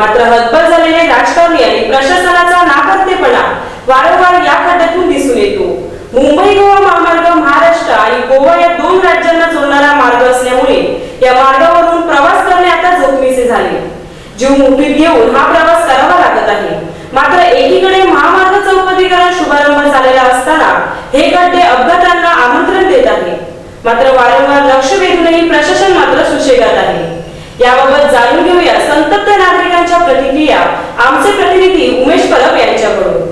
मात्र हतबल झालेले राजकारणी आणि प्रशासनाचा नाकर्तेपणा वारंवार या खड्ड्यातून दिसून येतो। मुंबई गोवा महामार्ग महाराष्ट्र आणि गोवा या दोन राज्यांना जोडणारा मार्ग असल्यामुळे या मार्गावरून प्रवास करणे आता जोखमीचे झाले। जीव मुठीत घेऊन हा प्रवास करावा लागत आहे। मात्र एकीकडे महामार्ग चौपदरीकरण शुभारंभ झालेला असताना हे खड्डे अपघातांना आमंत्रण देत आहे। मात्र वारंवार लक्ष वेधूनही प्रशासन मात्र सुशेगात आहे। याबाबत जाणून घेऊया संतप्त नागरिकांच्या प्रतिक्रिया आमचे प्रतिनिधी उमेश परब यांच्याकडून।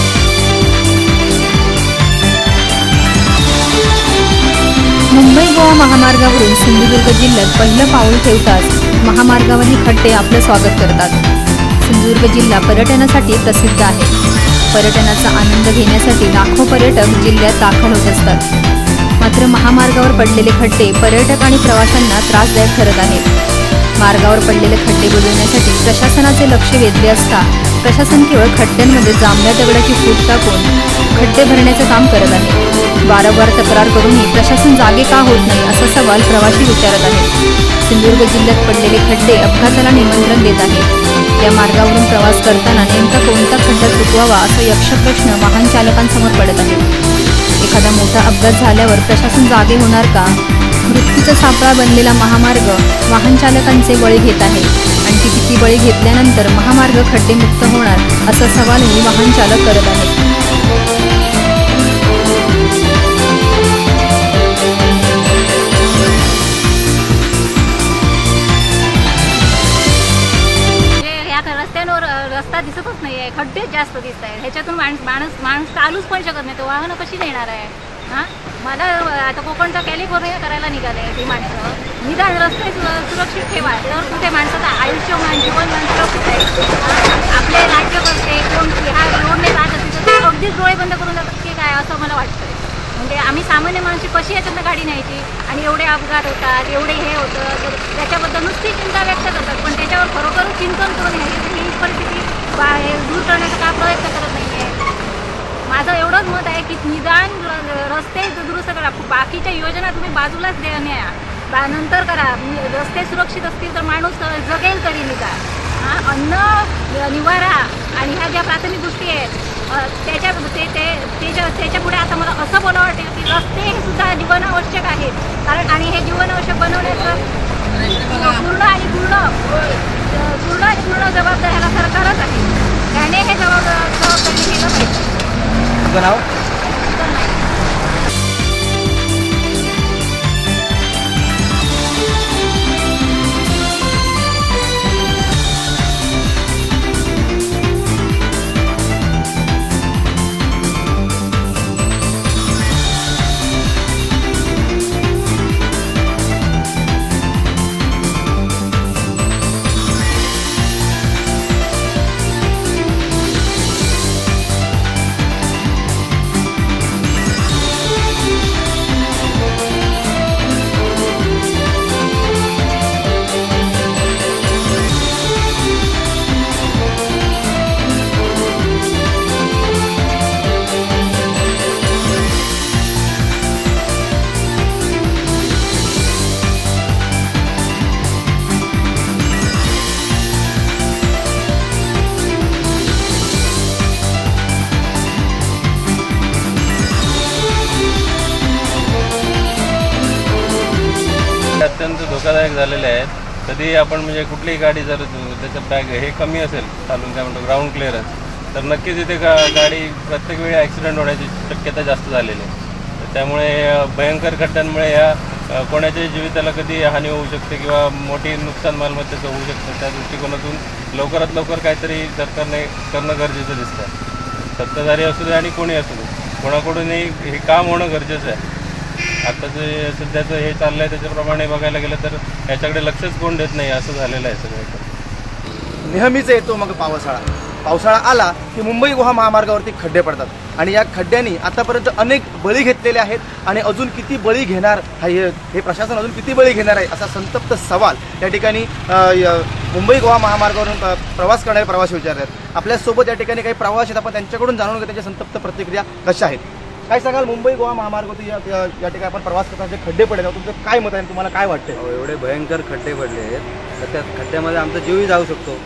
मुंबई गोवा महामार्गावरून सिंधुदुर्ग जिल्ह्यात पहिलं पाऊल ठेवताच महामार्गावरील खड्डे आपलं स्वागत करतात। सिंधुदुर्ग जिल्हा पर्यटनासाठी प्रसिद्ध आहे। पर्यटनाचा आनंद घेण्यासाठी लाखो पर्यटक जिल्ह्यात दाखल होत असतात। मात्र महामार्गावर पडलेले खड्डे पर्यटक आणि प्रवाशांना त्रासदायक ठरत आहेत। मार्गावर पडलेले खड्डे बुजवण्यासाठी प्रशासनाचे लक्ष वेधले असता प्रशासन केवळ खड्ड्यांमध्ये जांभळ्या दगडाची फूट टाकून खड्डे भरण्याचं काम करत आहे। वारंवार तक्रार करूनही प्रशासन जागे का होत नाही असा सवाल प्रवासी विचारत आहेत। सिंधुदुर्ग जिल्ह्यात पडलेले खड्डे अपघाताला निमंत्रण देत आहेत। या मार्गावरून प्रवास करताना नेमका कोणता खड्डा चुकवावा असा यक्षप्रश्न वाहन चालकांसमोर पडत आहे। एखादा मोठा अपघात झाल्यावर प्रशासन जागे होणार का? मृत्यूचा सापळा बनलेला महामार्ग वाहन चालकांचे बळी घेत आहे। आणखी किती बळी घेतल्यानंतर महामार्ग खड्डेमुक्त होणार असा सवालही वाहन चालक करत आहेत। रस्ता दिसतच नाहीये, खड्डे जास्त दिसत आहेत। ह्याच्यातून माणूस चालूच पण शकत नाही, तो वाहनं कशी नेणार आहे? हां, मला आता कोकणचा कॅलिफोर्निया करायला निघाले ती माणसं। निदान रस्ते सुरक्षित ठेवा, तर कुठे माणसाचं आयुष्य जीवन सुरक्षित आहे। आपले राज्यकर्ते कोण ह्या रोडने जात असतील तर अगदीच डोळे बंद करून जातात की काय, असं मला वाटतंय। म्हणजे आम्ही सामान्य माणसे कशी याच्यातनं गाडी न्यायची? आणि एवढे अपघात होतात, एवढे हे होतं, तर त्याच्याबद्दल नुसती चिंता व्यक्त करतात, पण त्याच्यावर खरोखर चिंतन करून ही परिस्थिती दूर करण्याचा का प्रयत्न करत नाही आहे। माझं एवढंच मत आहे की निदान रस्ते दुरुस्त करा, बाकीच्या योजना तुम्ही बाजूलाच न्या, नंतर करा। रस्ते सुरक्षित असतील तर माणूस जगेल तरी निदान। हां, अन्न, निवारा आणि ह्या ज्या प्राथमिक गोष्टी आहेत त्याच्या पुढे आता मला असं बोलावं वाटेल की रस्ते हे सुद्धा जीवनावश्यक आहेत। कारण आणि हे जीवनावश्यक बनवण्याचं पूर्ण जबाबदार ह्याला सरकारच आहे। त्याने हे जबाबदारी केलं पाहिजे। अत्यंत धोकादायक झालेले आहेत। कधी आपण म्हणजे कुठलीही गाडी जर त्याचं बॅग हे कमी असेल चालून काय म्हणतो ग्राउंड क्लिअरन्स, तर नक्कीच इथे गाडी प्रत्येक वेळी ॲक्सिडेंट होण्याची शक्यता जास्त झालेली आहे। त्यामुळे भयंकर खड्ड्यांमुळे या कोणाच्याही जीविताला कधी हानी होऊ शकते किंवा मोठी नुकसान मालमत्तेचं होऊ शकतं। त्या दृष्टिकोनातून लवकरात लवकर काहीतरी सरकारने करणं गरजेचं दिसतं। सत्ताधारी असू दे आणि कोणी असू दे, कोणाकडूनही हे काम होणं गरजेचं आहे। आता जे सध्याचं हे चाललं आहे त्याच्याप्रमाणे बघायला गेलं तर याच्याकडे लक्षच कोण देत नाही, असं झालेलं आहे सगळं। नेहमीच येतो मग पावसाळा आला की मुंबई गोवा महामार्गावरती खड्डे पडतात आणि या खड्ड्यांनी आतापर्यंत अनेक बळी घेतलेले आहेत आणि अजून किती बळी घेणार हे प्रशासन अजून किती बळी घेणार आहे असा संतप्त सवाल या ठिकाणी मुंबई गोवा महामार्गावरून प्रवास करणारे प्रवासी विचारतात। आपल्यासोबत या ठिकाणी काही प्रवासी आहेत, आपण त्यांच्याकडून जाणून घेऊ त्यांच्या संतप्त प्रतिक्रिया कशा आहेत। काय सांगाल, मुंबई गोवा महामार्गावरती या ठिकाणी आपण प्रवास करताना जे खड्डे पडले, तुमचं काय मत आहे, तुम्हाला काय वाटतं? एवढे भयंकर खड्डे पडले आहेत तर त्या खड्ड्यामध्ये आमचा जीवही जाऊ शकतो।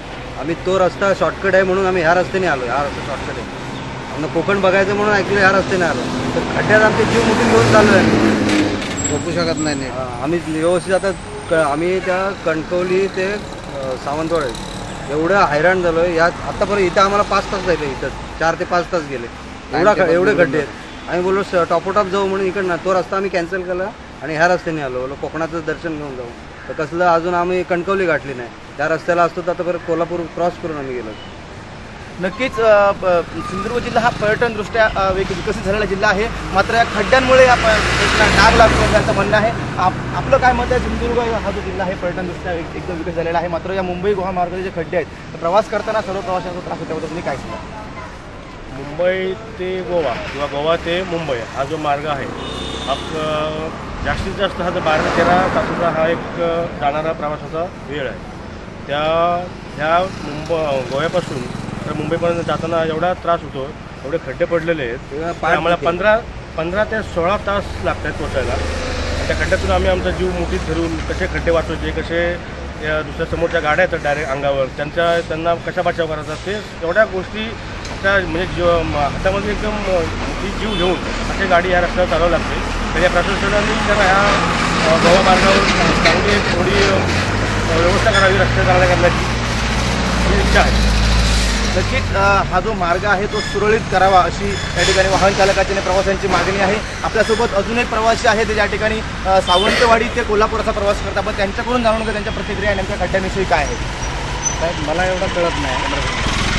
आम्ही तो रस्ता शॉर्टकट आहे म्हणून आम्ही ह्या रस्त्याने आलो. हा रस्ता शॉर्टकट आहे. आम्हाला कोकण बघायचं म्हणून ॲक्च्युली ह्या रस्त्याने आलो. तर खड्ड्यात आमचे जीव मुठून घेऊन चाललो आहे. झोपू शकत नाही. आम्ही व्यवस्थित आता आम्ही त्या कणकवली ते सावंतवाडी एवढं हैराण झालो आहे. यात आत्तापर्यंत इथं आम्हाला 5 तास जायचं. इथं 4 ते 5 तास गेले. एवढे खड्डे आहेत. आम्ही बोललो टॉपोटॉप जाऊ म्हणून इकडनं तो रस्ता आम्ही कॅन्सल केला आणि ह्या रस्त्याने आलो. बोलो कोकणाचं दर्शन घेऊन जाऊ. तर कसलं अजून आम्ही कणकवली गाठली नाही. त्या रस्त्याला असतो तर आता परत कोल्हापूर क्रॉस करून आम्ही गेलो. नक्कीच सिंधुदुर्ग जिल्हा हा पर्यटनदृष्ट्या विकसित झालेला जिल्हा आहे. मात्र या खड्ड्यांमुळे डाग लागतो त्यांचं म्हणणं आहे. आपलं काय मत आहे? सिंधुदुर्ग हा जो जिल्हा आहे पर्यटनदृष्ट्या एकदम विकसित झालेला आहे. मात्र या मुंबई गोवा मार्गाचे जे खड्डे आहेत प्रवास करताना सर्व प्रवाशांचा त्रास होतो. त्याबद्दल तुम्ही काय सांगा? मुंबई ते गोवा किंवा गोवा ते मुंबई हा जो मार्ग आहे हा जास्तीत जास्त हा 12 ते 13 तासाचा हा एक जाणारा प्रवासाचा वेळ आहे. ह्या गोव्यापासून तर मुंबईपर्यंत जाताना एवढा त्रास होतो. एवढे खड्डे पडलेले आहेत. आम्हाला 15 ते 16 तास लागत आहेत पोचायला. त्या खड्ड्यातून आम्ही आमचा जीव मुठीत धरून कसे खड्डे वाचवायचे, कसे दुसऱ्या समोरच्या गाड्या येतात डायरेक्ट अंगावर त्यांना कशा बचाव करायचा ते एवढ्या गोष्टी त्या म्हणजे हातामध्ये एकदम जीव घेऊन अशी गाडी या रस्त्यावर चालवावी लागते. तर या प्रशासनाने त्यांना ह्या गोवा मार्गावर चांगली थोडी व्यवस्था करावी रस्ते चांगल्या करण्याची ही इच्छा आहे. नक्कीच हा जो मार्ग आहे तो सुरळीत करावा अशी या ठिकाणी वाहन चालकाची आणि प्रवाशांची मागणी आहे. आपल्यासोबत अजून एक प्रवासी आहेत जे या ठिकाणी सावंतवाडी ते कोल्हापूरचा प्रवास करतात. पण त्यांच्याकडून जाणून घ्या त्यांच्या प्रतिक्रिया नेमक्या खड्ड्यांविषयी काय आहे. साहेब मला एवढं कळत नाही.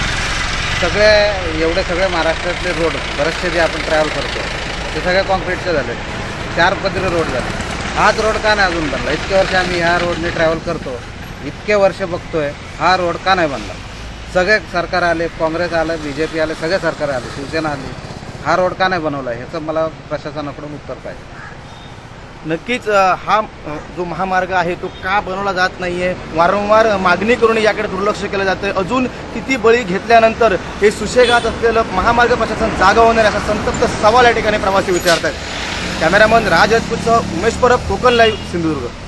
एवढे सगळे महाराष्ट्रातले रोड बरेचसे जे आपण ट्रॅव्हल करतो ते सगळे कॉन्क्रीटचे झाले. 4 पदरी रोड झाले. हाच रोड का नाही अजून बनला? इतके वर्ष आम्ही ह्या रोडने ट्रॅव्हल करतो. इतके वर्ष बघतोय हा रोड का नाही बनला? सगळे सरकार आले, काँग्रेस आलं, BJP आले, सगळे सरकार आले, शिवसेना आली. हा रोड का नाही बनवला ह्याचं मला प्रशासनाकडून उत्तर पाहिजे. नक्कीच हा जो महामार्ग आहे तो का बनवला जात नाहीये, वारंवार मागणी करून याकडे दुर्लक्ष केलं जातं. अजून किती बळी घेतल्यानंतर हे सुशेगात असलेलं महामार्ग प्रशासन जागा होणार असा संतप्त सवाल या ठिकाणी प्रवासी विचारतात. कॅमेरामन राज राजपूतसह उमेश परब, कोकण लाईव्ह, सिंधुदुर्ग.